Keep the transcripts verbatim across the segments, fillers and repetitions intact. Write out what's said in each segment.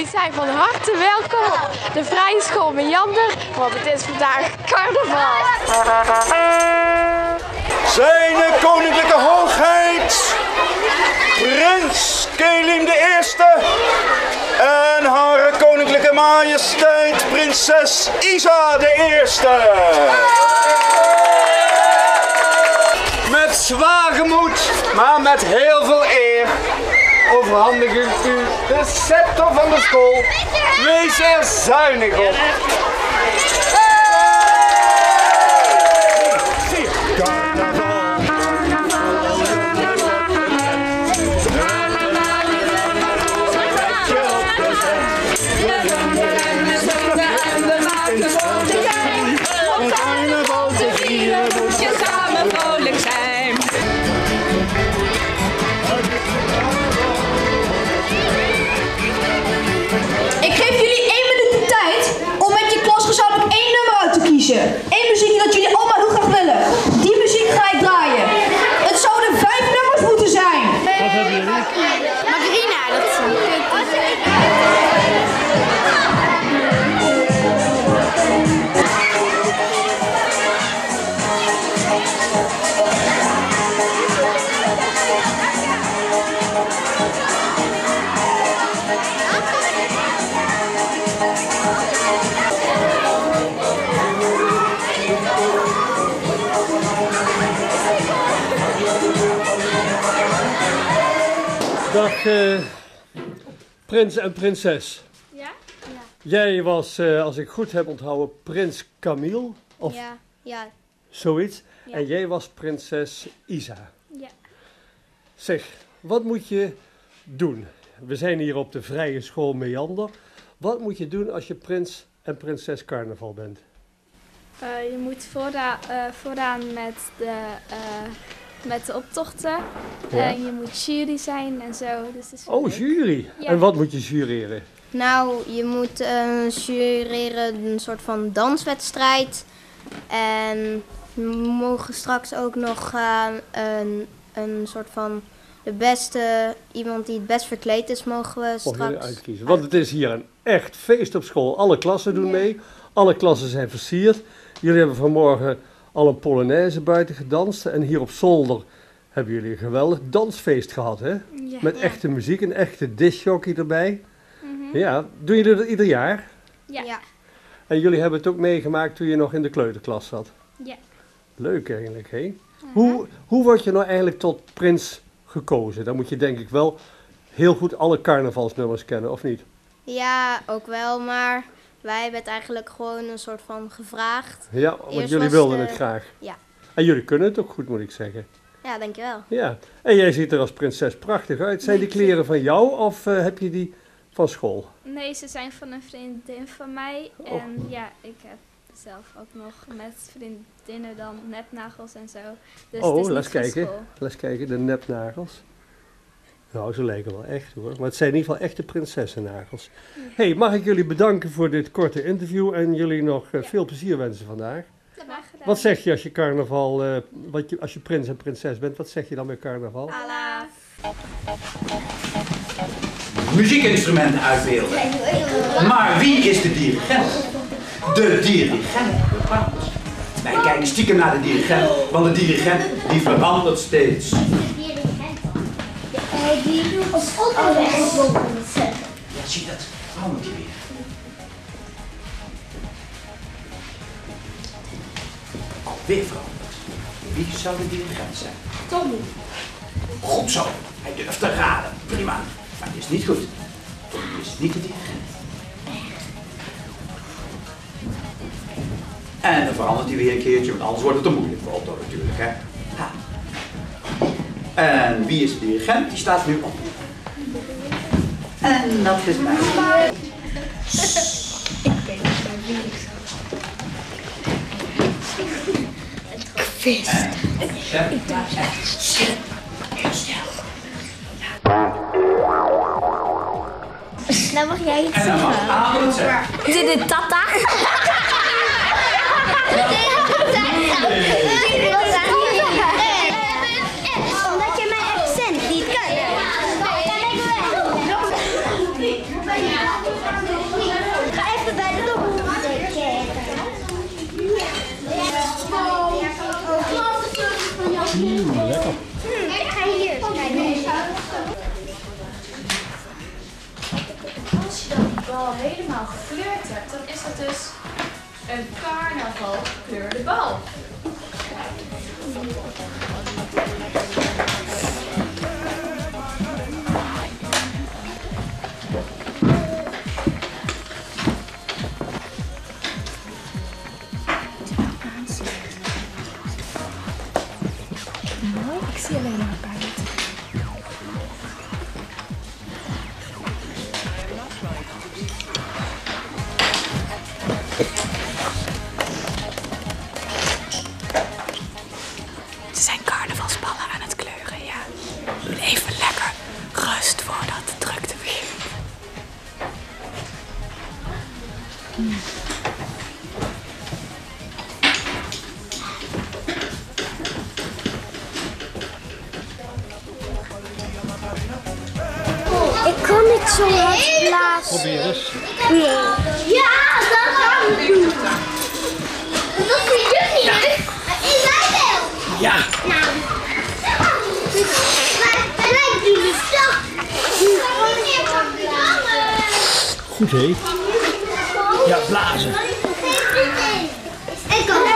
zijn van harte welkom op de Vrije School Meander, want het is vandaag carnaval. Zijne koninklijke hoogheid, prins Kelim de Eerste en haar koninklijke majesteit, prinses Isa de Eerste. Met zwaargemoed, maar met heel veel eer, overhandig ik u de scepter van de school. Wees er zuinig op. Eén muziek dat jullie allemaal heel graag willen. Die muziek ga ik draaien. Het zouden vijf nummers moeten zijn. Wat hebben jullie? Margarina, dat is een Dag uh, prins en prinses. Ja? Ja. Jij was, uh, als ik goed heb onthouden, prins Camille of Ja, ja. zoiets. Ja. En jij was prinses Isa. Ja. Zeg, wat moet je doen? We zijn hier op de Vrije School Meander. Wat moet je doen als je prins en prinses carnaval bent? Uh, je moet voorda uh, vooraan met de, uh, met de optochten. Ja. En je moet jury zijn en zo. Dus het is wel Oh, leuk. jury. Ja. En wat moet je jureren? Nou, je moet uh, jureren een soort van danswedstrijd. En we mogen straks ook nog uh, een, een soort van de beste, iemand die het best verkleed is, mogen we Mogen jullie straks uitkiezen. Want het is hier een echt feest op school. Alle klassen doen Ja. mee. Alle klassen zijn versierd. Jullie hebben vanmorgen al een polonaise buiten gedanst. En hier op zolder hebben jullie een geweldig dansfeest gehad, hè? Ja. Met Ja. echte muziek, een echte discjockey erbij. Mhm. Ja, doen jullie dat ieder jaar? Ja. Ja. En jullie hebben het ook meegemaakt toen je nog in de kleuterklas zat. Ja. Leuk eigenlijk, hè? Hoe, hoe word je nou eigenlijk tot prins gekozen? Dan moet je denk ik wel heel goed alle carnavalsnummers kennen, of niet? Ja, ook wel, maar wij hebben het eigenlijk gewoon een soort van gevraagd. Ja, want Eerst jullie was wilden de- het graag. Ja. En jullie kunnen het ook goed, moet ik zeggen. Ja, dankjewel. Ja. En jij ziet er als prinses prachtig uit. Zijn die kleren van jou of uh, heb je die van school? Nee, ze zijn van een vriendin van mij. Oh. En ja, ik heb zelf ook nog met vriendinnen dan nepnagels en zo. Dus het is Oh, niet laat van kijken. school. Laat kijken, de nepnagels. Nou, ze lijken wel echt hoor. Maar het zijn in ieder geval echte prinsessennagels. Hey, mag ik jullie bedanken voor dit korte interview en jullie nog uh, veel plezier wensen vandaag. Graag gedaan. Wat zeg je als je carnaval, uh, wat je, als je prins en prinses bent, wat zeg je dan bij carnaval? Allah. Muziekinstrumenten uitbeelden. Maar wie is de dirigent? De dirigent bepaalt. Wij kijken stiekem naar de dirigent, want de dirigent die verandert steeds. Die doet ons onderweg. Ja, zie dat? Verandert hij weer. Alweer veranderd. Wie zou de dirigent zijn? Tommy. Goed zo. Hij durft te raden. Prima. Maar het is niet goed. Tommy is niet de dirigent. En dan verandert hij weer een keertje, want anders wordt het te moeilijk voor Otto natuurlijk, hè. Ha. En wie is de dirigent? Die staat nu op. En dat is mij. Ik weet niet bij wie ik zat. Ik wist het. Ik dacht echt stil. Heel stil. Nou mag jij iets En dan mag zeggen. Abel het zeggen. Dit is Tata. Omdat je mijn accent niet kan. lekker. Ik ga hier eens kijken. Als je dan die bal helemaal gekleurd hebt, dan is dat dus een carnaval gekleurde bal. Ik zie alleen maar buiten. Ze zijn carnavalsballen aan het kleuren, ja. Even lekker rust voordat de drukte begint. Ik kan niet zo hard blazen. Probeer eens. Nee. Ja, dat gaan we doen. Dat vind jullie niet. Ik wij wel. Ja. Nou. Wij doen het toch. Goed hé. Ja, blazen. Ik kan.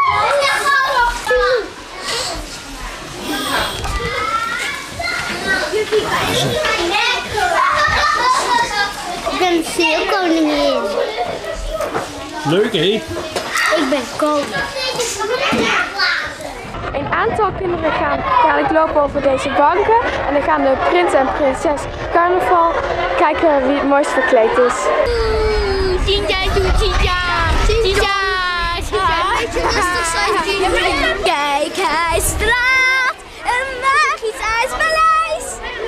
Ik ben veel koningin. Leuk hé. Ik ben koning. Een aantal kinderen gaan dadelijk lopen over deze banken. En dan gaan de prins en prinses carnaval kijken wie het mooist verkleed is. Tinja, doe Tinja. Tinja. Kijk, hij straalt een magisch ijspaleis.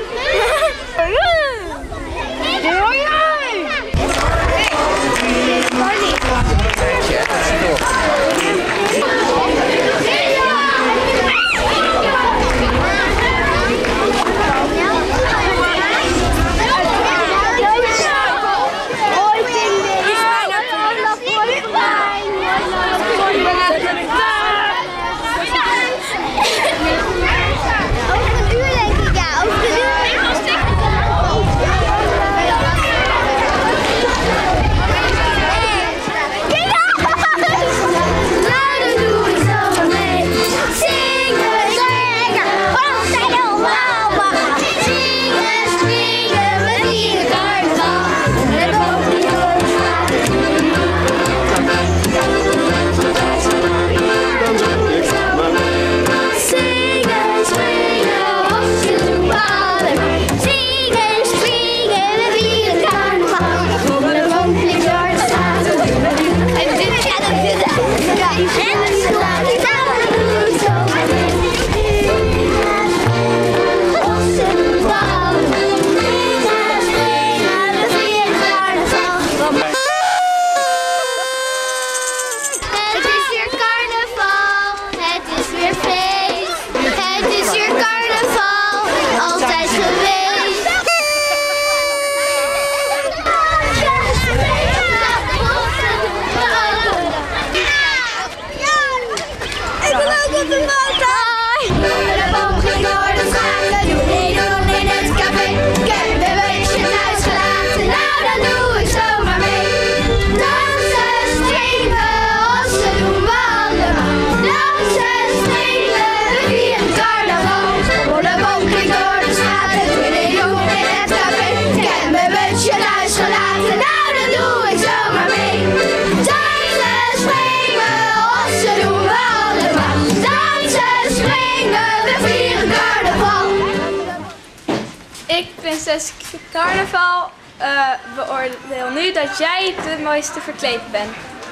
Prinses Carnaval uh, beoordeel nu dat jij de mooiste verkleed bent.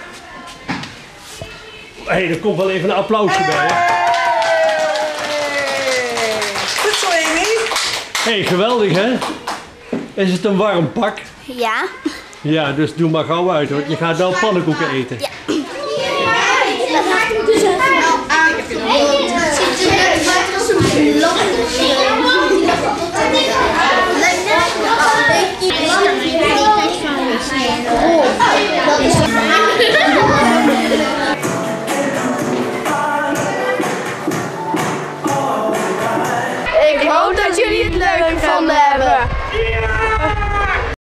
Hé, hey, er komt wel even een applausje bij, hè? Goed zo, Amy. Hé, hey, geweldig, hè? Is het een warm pak? Ja. Ja, dus doe maar gauw uit, hoor. Je gaat wel pannenkoeken eten. Ja. hoop dat jullie het leuk gevonden hebben.